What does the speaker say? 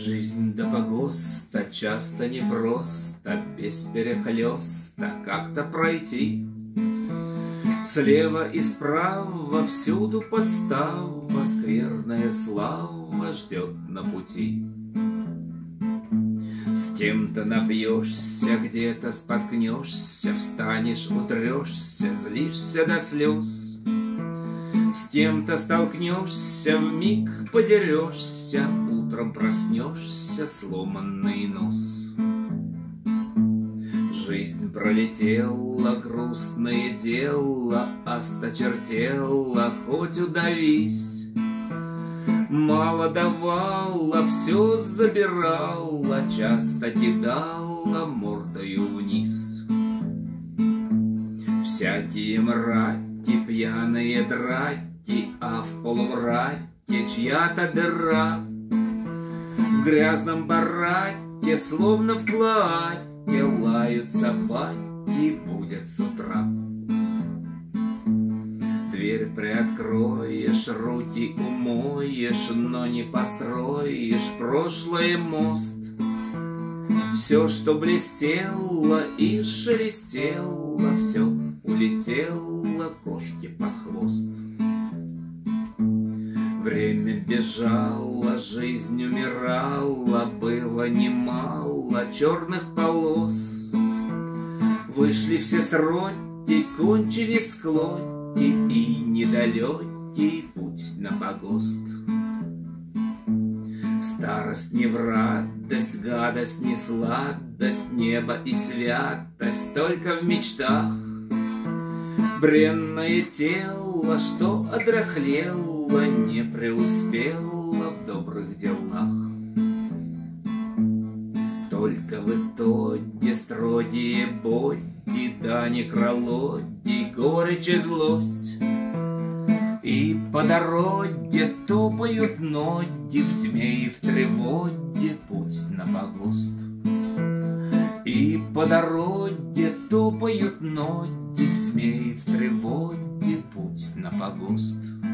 Жизнь до погоста часто непросто, без перехлёста как-то пройти. Слева и справа всюду подстава, скверная слава ждет на пути. С кем-то напьешься, где-то споткнешься, встанешь, утрешься, злишься до слез. С кем-то столкнешься, вмиг подерешься, утром проснешься, сломанный нос. Жизнь пролетела, грустное дело, осточертела, хоть удавись. Мало давала, все забирала, часто кидала мордою вниз. Всякие мраки, пьяные драки, а в полумраке чья-то дыра. В грязном бараке, словно в клоаке, лают собаки, будет с утра. Дверь приоткроешь, руки умоешь, но не построишь прошлое мост. Все, что блестело и шелестело, все улетело кошке под хвост. Время бежало, жизнь умирала, было немало черных полос. Вышли все сроки, кончились склоки, и недалекий путь на погост. Старость не в радость, гадость не сладость, небо и святость только в мечтах. Бренное тело, что одряхлело, не преуспело в добрых делах. Только в итоге строгие боги, да некрологи, горечь и злость. И по дороге топают ноги, в тьме и в тревоге путь на погост. И по дороге топают ноги, в тьме и в тревоге путь на погост.